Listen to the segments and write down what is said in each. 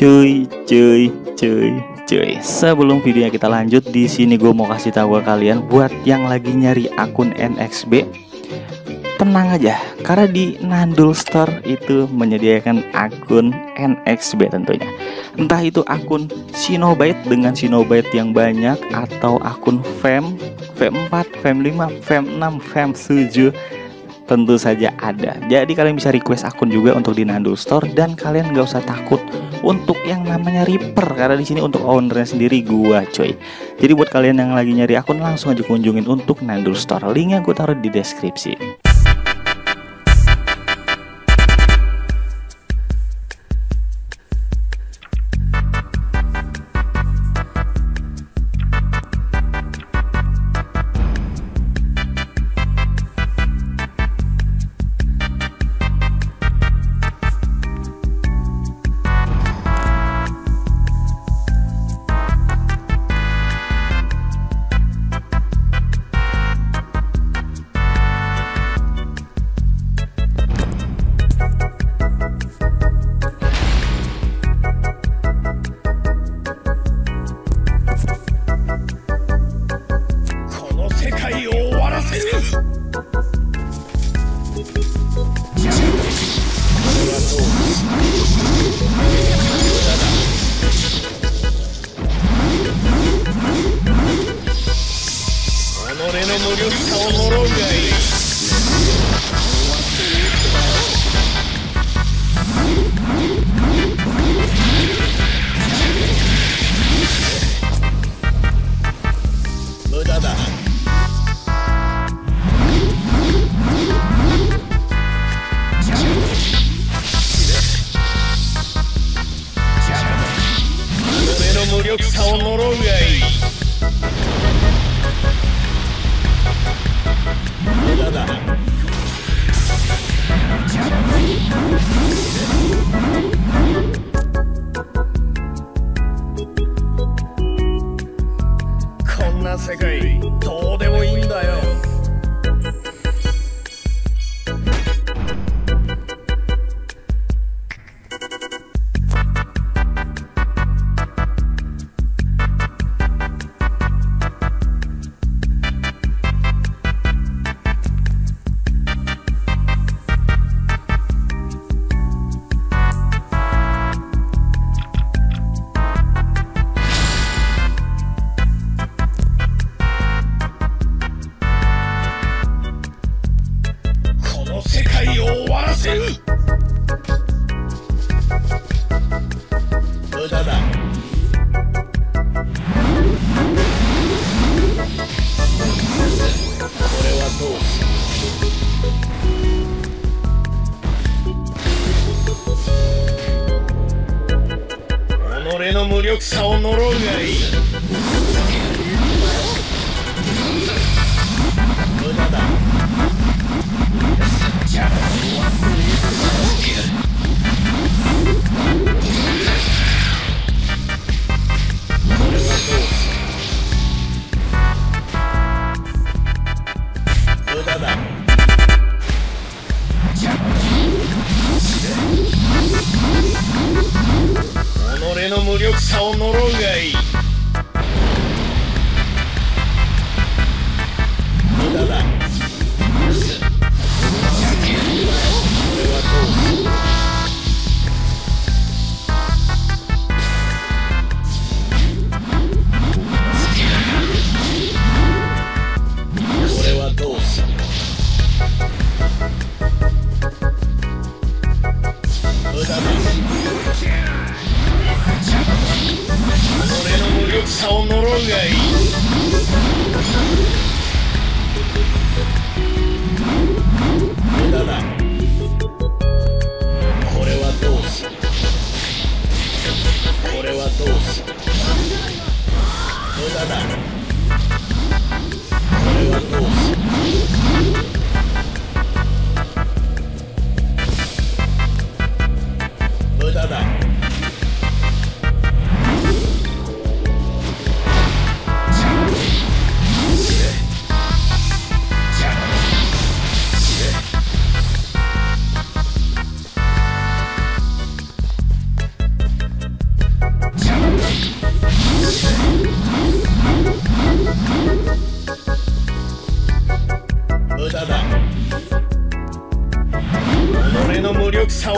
Cuy. Sebelum videonya kita lanjut, di sini gue mau kasih tahu ke kalian buat yang lagi nyari akun NXB, tenang aja, karena di Nandul Store itu menyediakan akun NXB tentunya. Entah itu akun Shinobyte dengan Shinobyte yang banyak, atau akun Fam, Fam 4, Fam 5, Fam 6, Fam 7, tentu saja ada. Jadi kalian bisa request akun juga untuk di Nandul Store, dan kalian nggak usah takut untuk yang namanya Reaper, karena di sini untuk ownernya sendiri gua, coy. Jadi buat kalian yang lagi nyari akun, langsung aja kunjungin untuk Nandul Store. Linknya gue taruh di deskripsi.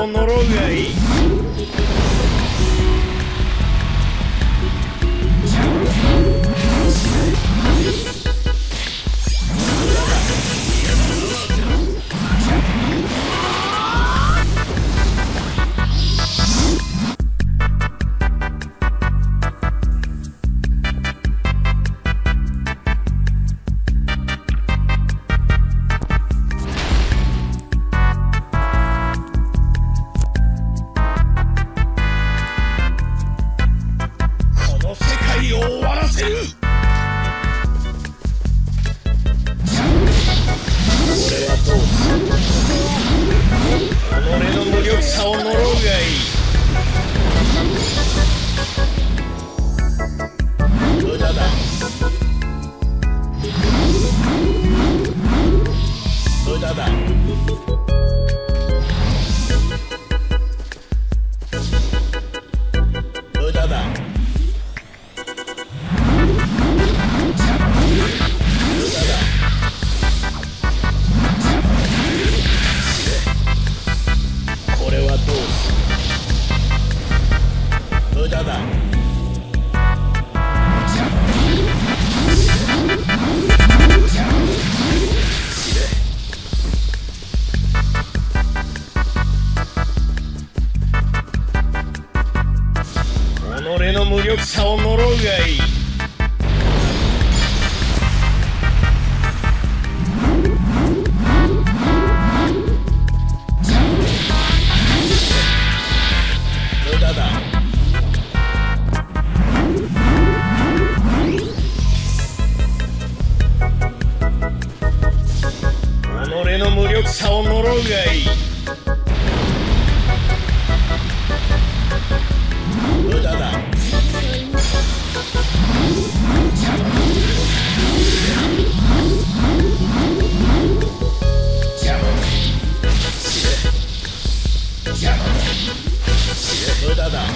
を呪うがいい。己の無力さを呪うがいい。無駄だ。己の無力さを呪うがいい。無駄だ。無駄だ。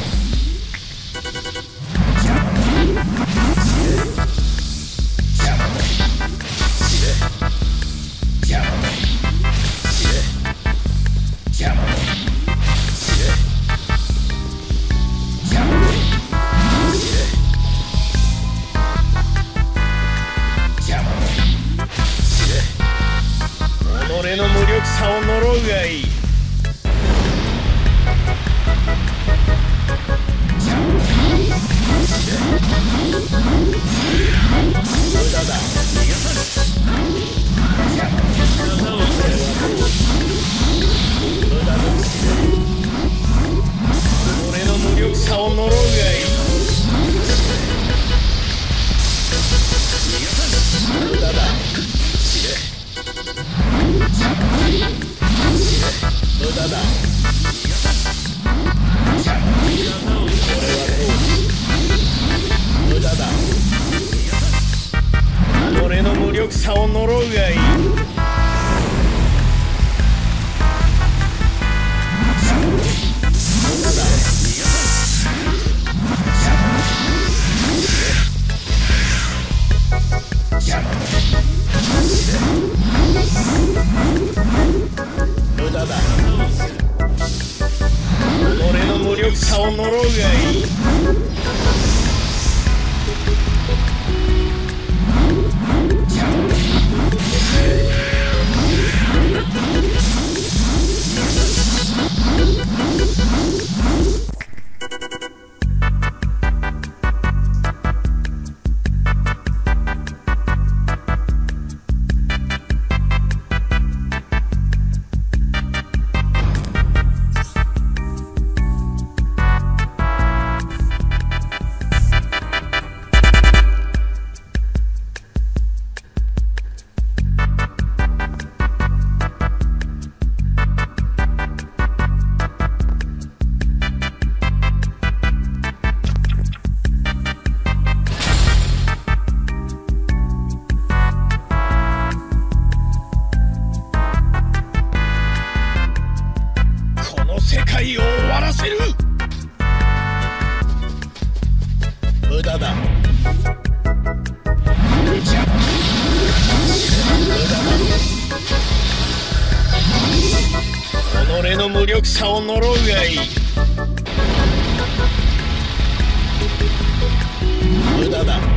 己の無力さを呪うがいい。無駄だ。無駄だ。俺の無力さを呪うがいい。無駄だ。無駄だ。無駄だ。俺の無力さを呪うがいい。無駄だ。己の無力さを呪うがいい。 さを呪うがいい。無駄だ。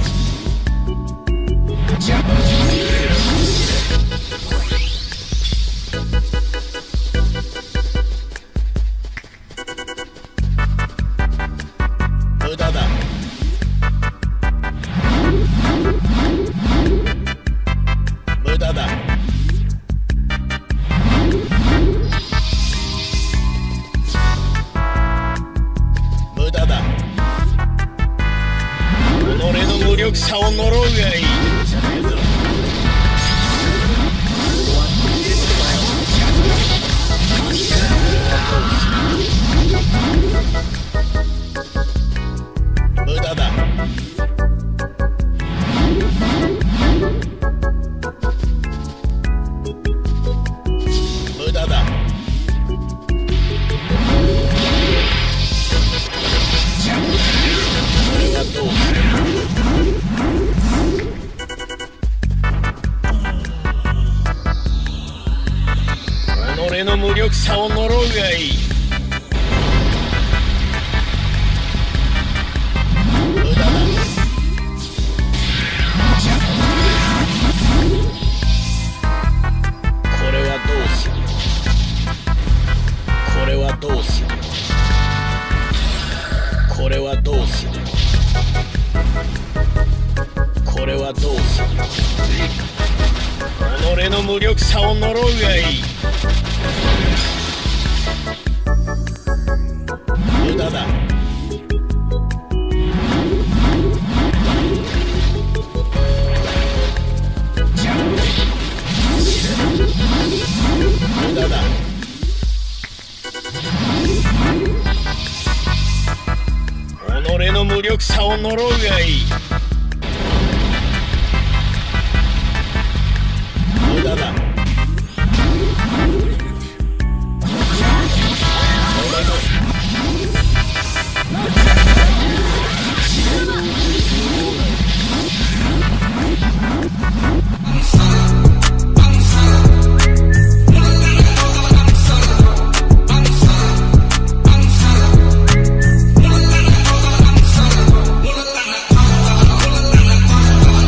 無駄だ。無駄だ。無駄だ。己の無力さを呪うがいい。無駄だ。無駄だ。これはどうする。己の無力さを呪うがいい。無駄だ。これはどうする。これはどうする。これはどうする。これはどうする。己の無力さを呪うがいい。無駄だ。無駄だ。己の無力さを呪うがいい。無駄だ。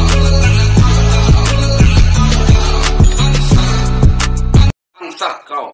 Bangsat kau.